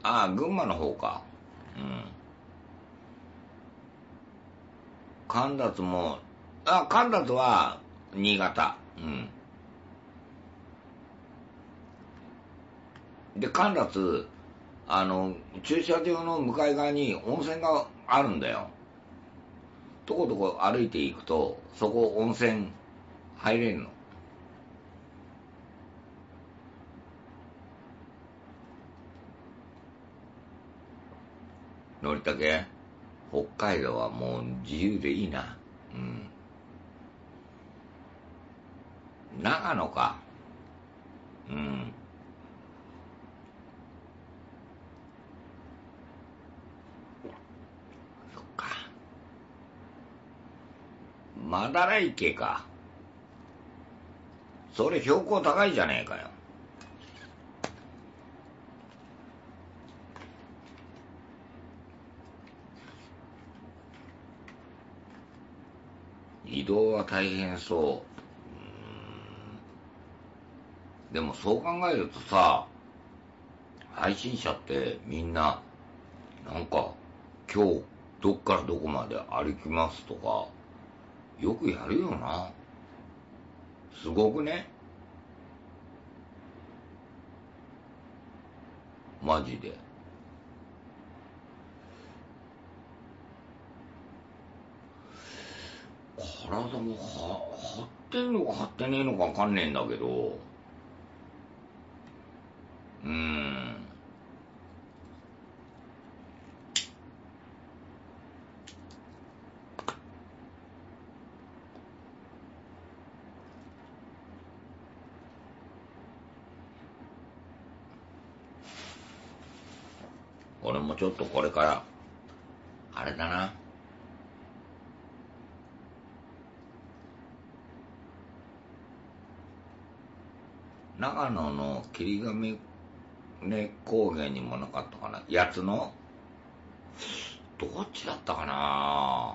ああ、群馬の方か。うん。神立も、神立は、新潟。うん。で、神立、駐車場の向かい側に温泉があるんだよ。とことこ歩いていくと、そこ温泉入れんの。のりたけ、北海道はもう自由でいいな。うん。長野か。うん。そっか。まだら池か。それ標高高いじゃねえかよ。移動は大変そう。でもそう考えるとさ、配信者ってみんな、なんか、今日どっからどこまで歩きますとか、よくやるよな。すごくね。マジで。体も張ってんのか張ってねえのかわかんねえんだけど、うーん。俺もちょっとこれから、あれだな。長野の霧ヶ峰高原にもなかったかな。やつのどっちだったかな。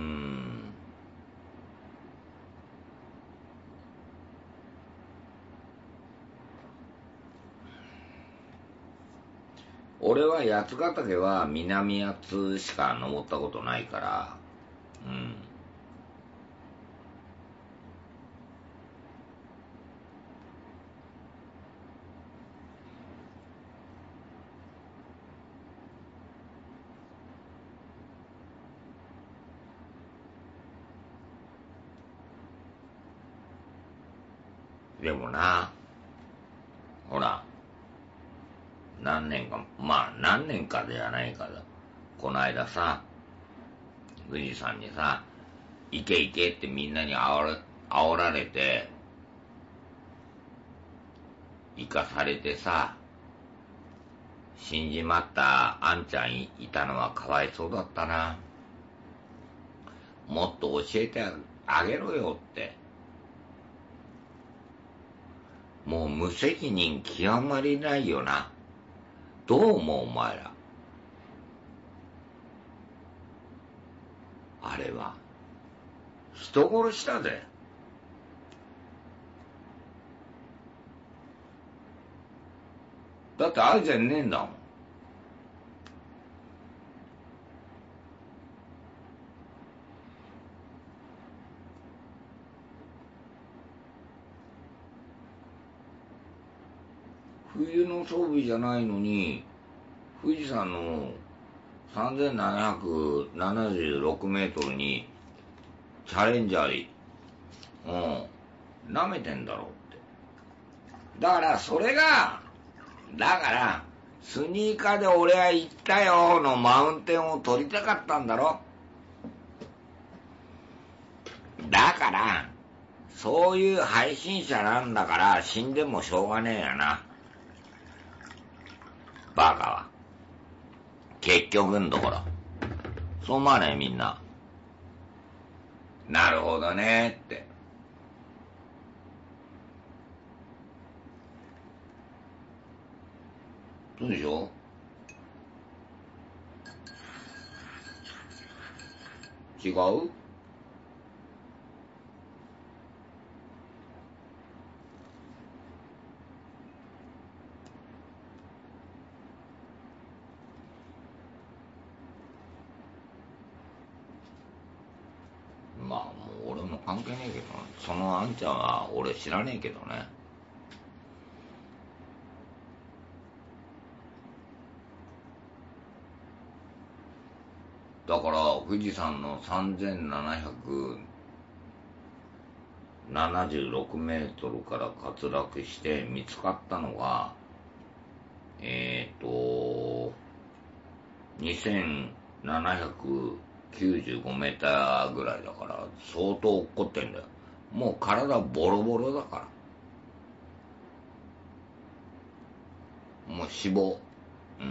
俺は八ヶ岳は南八つしか登ったことないから、うん。でもな、ほら、何年かではないから、この間さ、富士山にさ、行け行けってみんなに煽られて、行かされてさ、死んじまったあんちゃんいたのはかわいそうだったな。もっと教えてあげろよって。もう無責任極まりないよな。どう思うお前ら。あれは。人殺しだぜ。だってあいつゃねえんだもん。冬の装備じゃないのに、富士山の3776メートルにチャレンジャー、舐めてんだろうって。だからそれが、だから、スニーカーで俺は行ったよのマウンテンを取りたかったんだろ。だから、そういう配信者なんだから死んでもしょうがねえやな。バカは。結局んところ。そう思わないみんな。なるほどねって。そうでしょ。違う。 関係ねえけど、そのあんちゃんは俺知らねえけどね。だから富士山の3776メートルから滑落して見つかったのが2795メーターぐらいだから相当落っこってんだよ。もう体ボロボロだから、もう死亡。うん、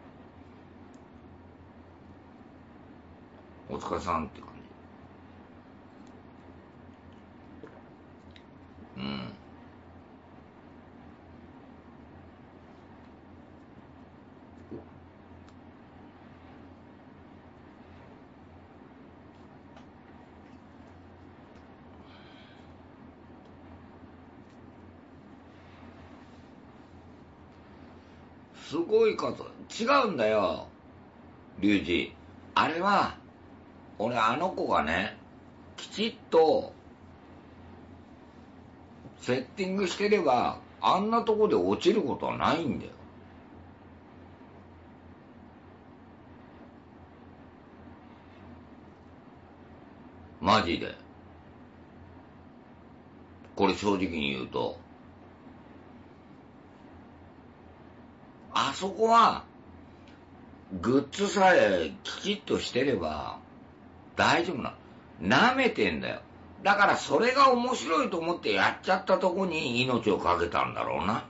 お疲れさんって感じ。うん。すごい数違うんだよ、リュウジ。あれは俺あの子がねきちっとセッティングしてればあんなとこで落ちることはないんだよ。マジで。これ正直に言うと、あそこはグッズさえきちっとしてれば大丈夫な。舐めてんだよ。だからそれが面白いと思ってやっちゃったとこに命をかけたんだろうな。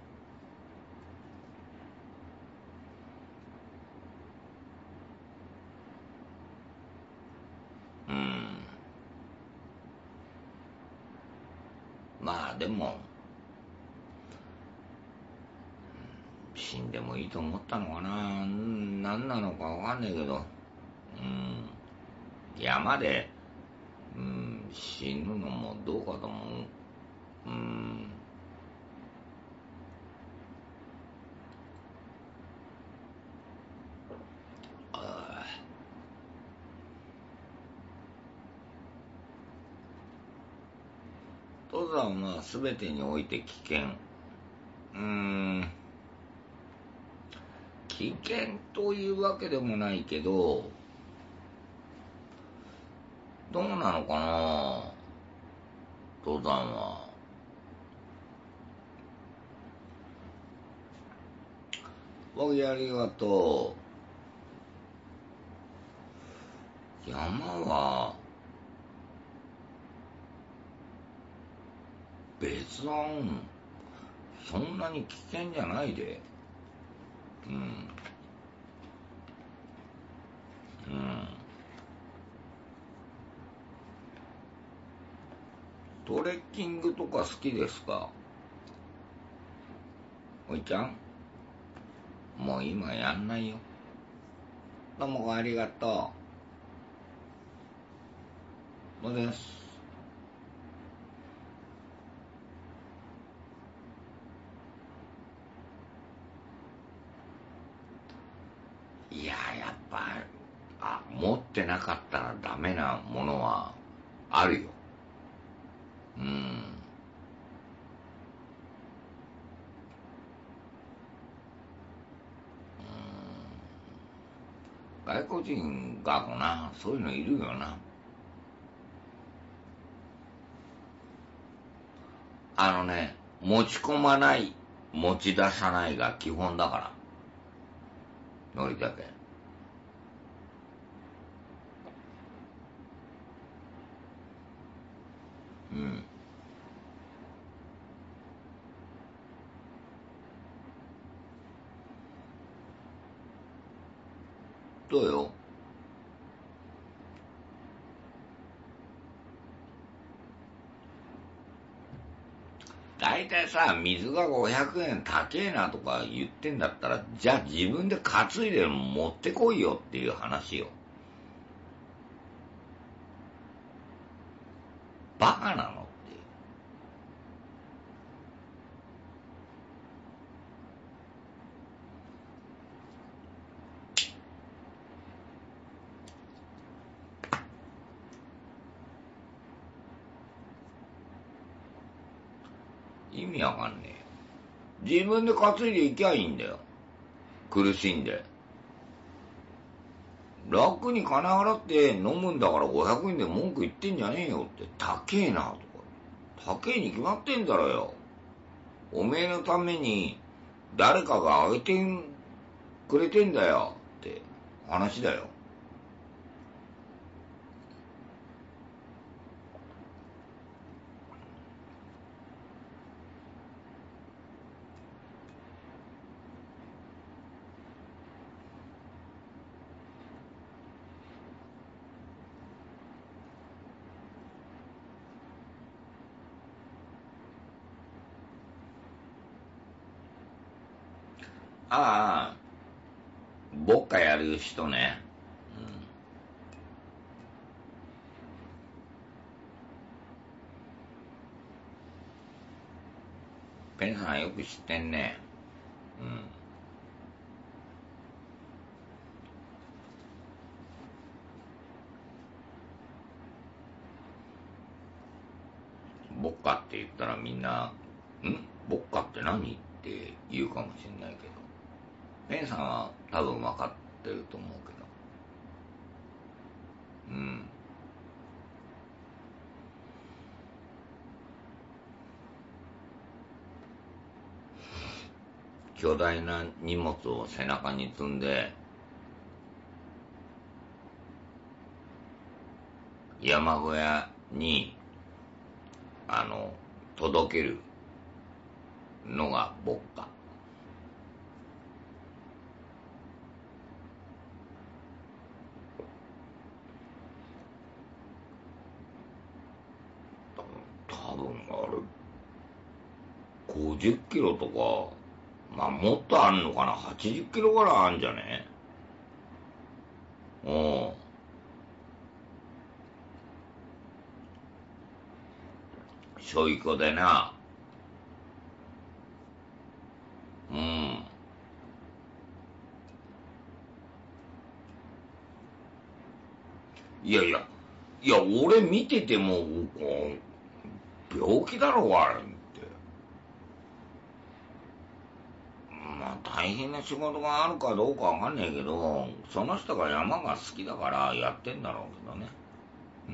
うん。まあでも死んでもいいと思ったのかな。何なのかわかんないけど、うん、山で、うん、死ぬのもどうかと思う。うん。登山は全てにおいて危険。うーん、危険というわけでもないけど、どうなのかな、登山は。わけありがとう。山は別段そんなに危険じゃないで。うん。うん。トレッキングとか好きですか、おいちゃん。もう今やんないよ。どうもありがとう。そうです。いや、やっぱ、持ってなかったらダメなものはあるよ。うん。外国人がな、そういうのいるよな。持ち込まない、持ち出さないが基本だから、のりだけ。うん。そうよ。大体さ、水が500円高えなとか言ってんだったら、じゃあ自分で担いで持ってこいよっていう話よ。バカなのって。 意味わかんねえよ。自分で担いでいきゃいいんだよ。苦しんで。楽に金払って飲むんだから500円で文句言ってんじゃねえよって。高えなとか。高えに決まってんだろよ。おめえのために誰かがあげてくれてんだよって話だよ。ああ、ボッカやる人ね。ペンさんよく知ってんね。ボッカって言ったらみんな、ボッカって何って言うかもしんないけど、ペンさんは多分分かってると思うけど。巨大な荷物を背中に積んで、山小屋に、届けるのがボッカ。多分あれ、50キロとか、まあもっとあんのかな、80キロぐらいあんじゃね。うん。しょいこでな。うん。いやいや、いや、俺見てても、病気だろ、あれって。まあ、大変な仕事があるかどうかわかんないけど、その人が山が好きだからやってんだろうけどね。うん。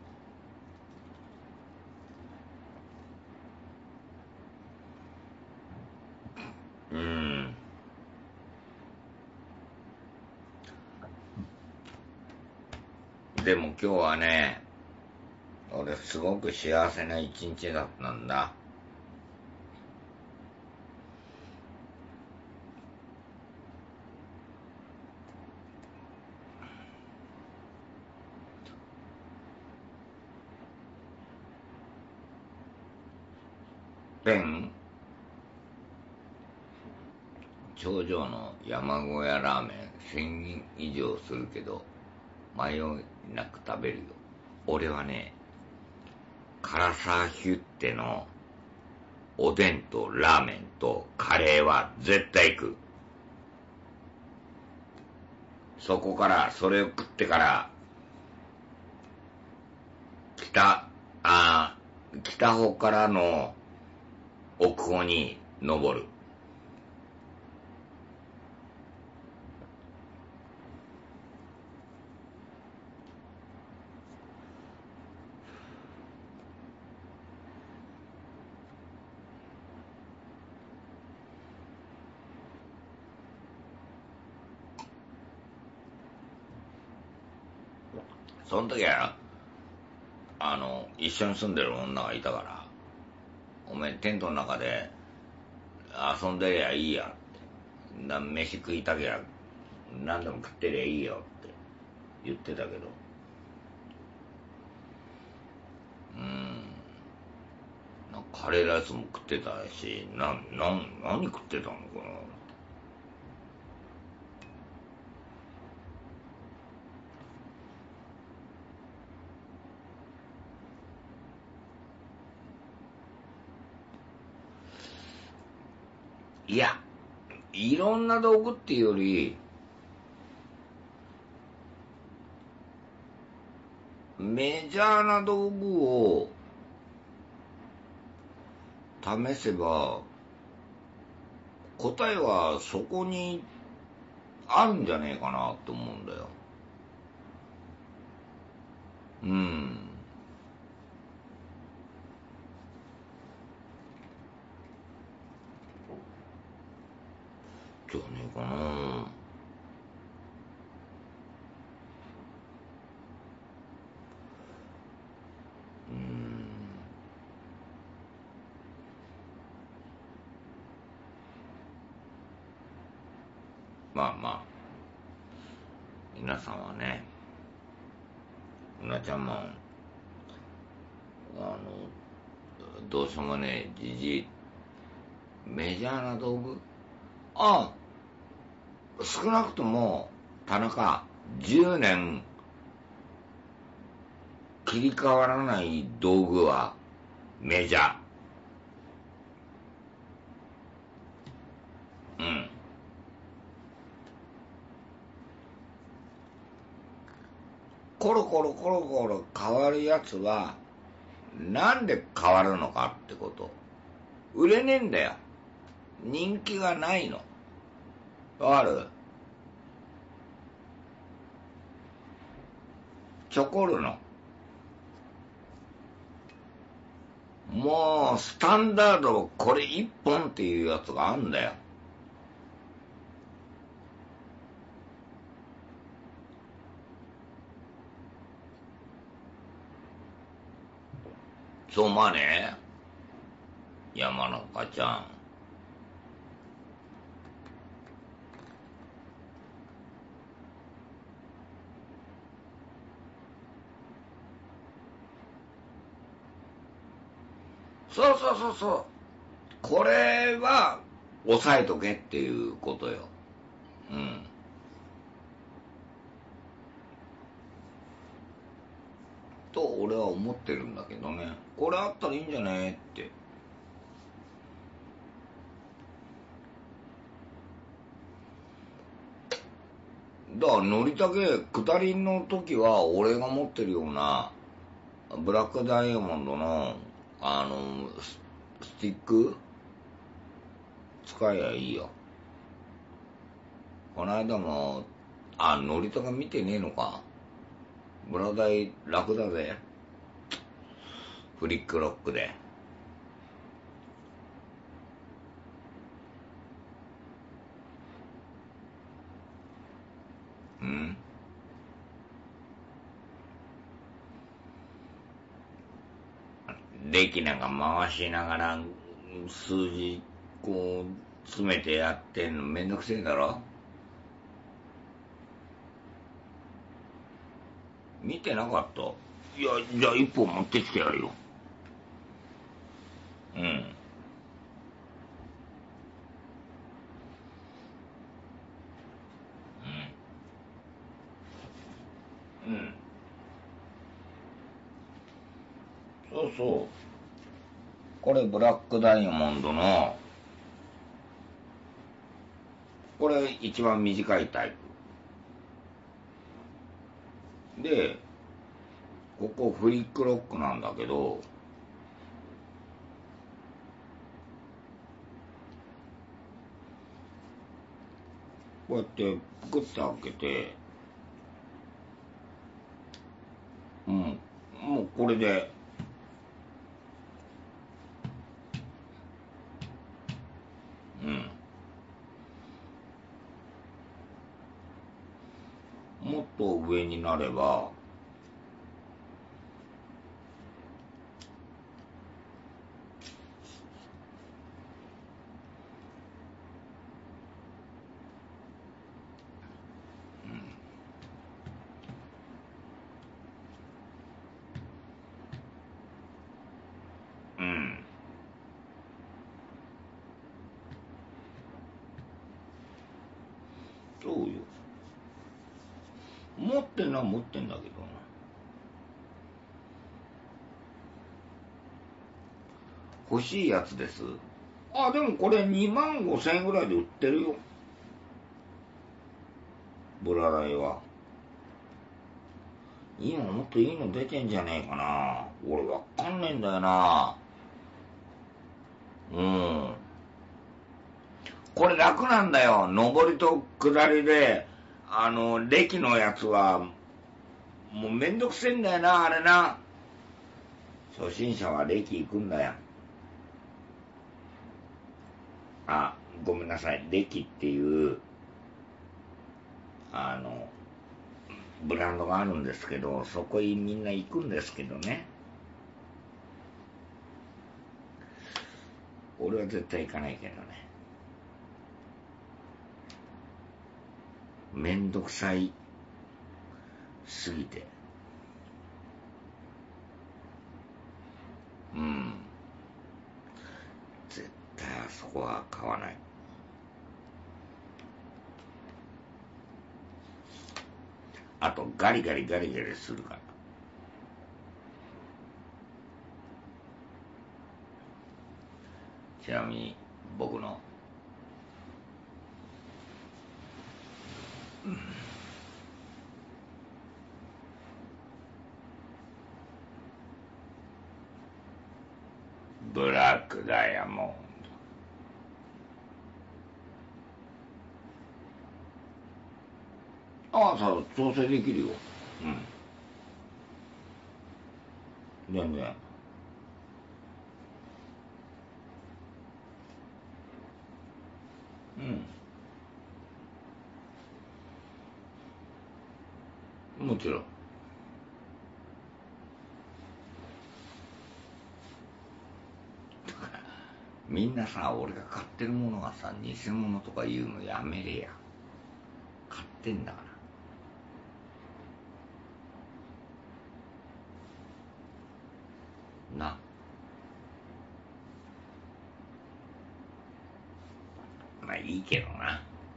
うん。でも今日はね、俺すごく幸せな一日だったんだ。ペン、頂上の山小屋ラーメン1000円以上するけど、迷いなく食べるよ。俺はね、唐沢ヒュッテのおでんとラーメンとカレーは絶対行く。そこから、それを食ってから、北、北方からの奥方に登る。その時は、一緒に住んでる女がいたから、おめえテントの中で遊んでりゃいいやって。飯食いたきゃ何でも食ってりゃいいよって言ってたけど、カレーライスも食ってたし、何食ってたのかな。いや、いろんな道具っていうより、メジャーな道具を試せば答えはそこにあるんじゃねえかなと思うんだよ。うん。じゃねえかな。まあまあ、皆さんはね、うなちゃんも、どうしようもねえ、じじい、メジャーな道具、ああ、少なくとも、田中、10年切り替わらない道具はメジャー。うん。コロコロコロコロ変わるやつは、なんで変わるのかってこと。売れねえんだよ。人気がないの。わかる？チョコるの。もう、スタンダードこれ一本っていうやつがあんだよ。そう思わねえ？山中ちゃん。そうそうそうそう。これは、押さえとけっていうことよ。うん。と、俺は思ってるんだけどね。これあったらいいんじゃねって。だから乗りたけ下りの時は俺が持ってるようなブラックダイヤモンドのスティック使えばいいよ。この間も乗りたけ見てねえのか。ブラダイ楽だぜ。フリックロックで。うん。デキなんか回しながら数字こう詰めてやってんのめんどくせえだろ。見てなかった？いや、じゃあ一本持ってきてやるよ。うん。うん。そうそう。これブラックダイヤモンドの、これ一番短いタイプ。で、ここフリックロックなんだけど、こうやってグッと開けて、うん、もうこれで、うん、もっと上になれば、うん、そうよ。持ってんのは持ってんだけどな。欲しいやつです。あ、でもこれ2万5千円ぐらいで売ってるよ。ブラダイは。今もっといいの出てんじゃねえかな。俺わかんねえんだよな。 うん。これ楽なんだよ。上りと下りで、歴のやつは、もうめんどくせえんだよな、あれな。初心者は歴行くんだよ。あ、ごめんなさい。歴っていう、ブランドがあるんですけど、そこにみんな行くんですけどね。俺は絶対行かないけどね。めんどくさいすぎて。うん。絶対あそこは買わない。あと、ガリガリガリガリするから。ちなみに、僕の、ブラックダイヤモンド。ああ、そう、調整できるよ。うん。全然。うん。もちろん。みんなさ、俺が買ってるものがさ、偽物とか言うのやめれや。買ってんだから。な。まあいいけどな。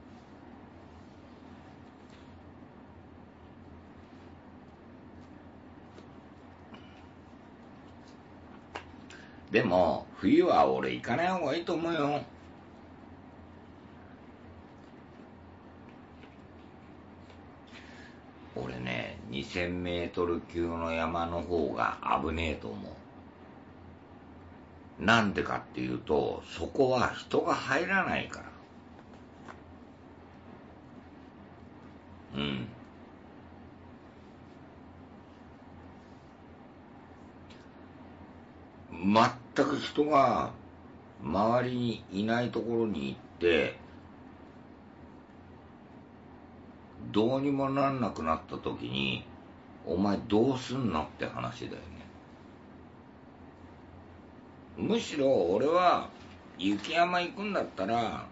でも、冬は俺行かない方がいいと思うよ。俺ね、2000メートル級の山の方が危ねえと思う。なんでかっていうと、そこは人が入らないから。うん。全く人が周りにいないところに行って、どうにもなんなくなった時に、お前どうすんのって話だよね。むしろ俺は雪山行くんだったら、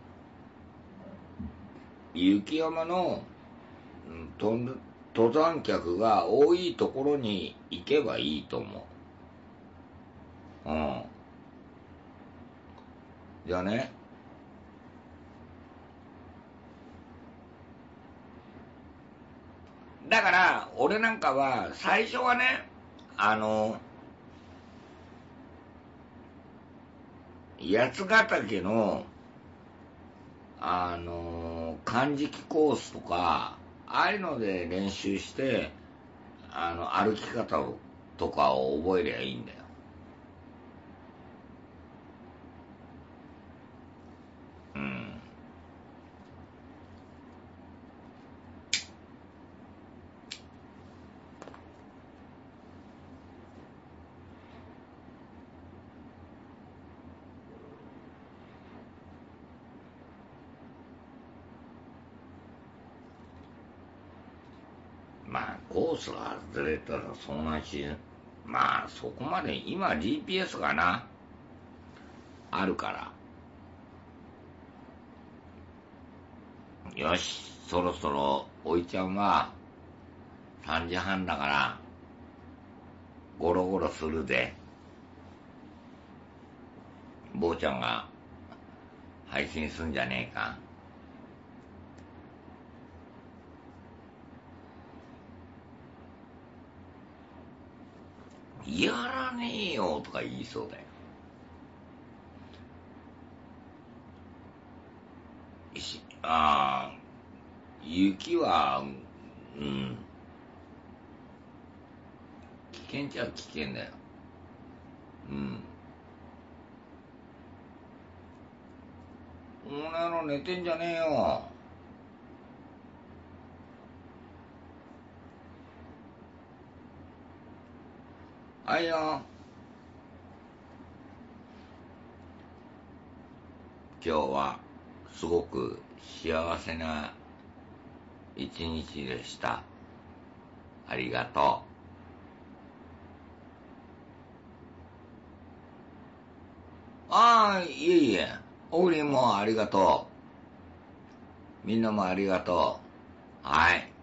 雪山の、登山客が多いところに行けばいいと思う。うん。じゃあね、だから俺なんかは最初はね、あの八ヶ岳の漢字コースとかああいうので練習して、歩き方とかを覚えりゃいいんだよ。うん。まあコースが外れたらそんなし、まあそこまで今 GPS がなあるから。よし、そろそろおいちゃんは3時半だからゴロゴロするで。坊ちゃんが配信すんじゃねえか。やらねえよとか言いそうだよ。ああ、雪は、うん、危険っちゃ危険だよ。うん。 お前ら寝てんじゃねえよ。はいよ。今日はすごく幸せな一日でした。ありがとう。ああ、いえいえ。オグリンもありがとう。みんなもありがとう。はい。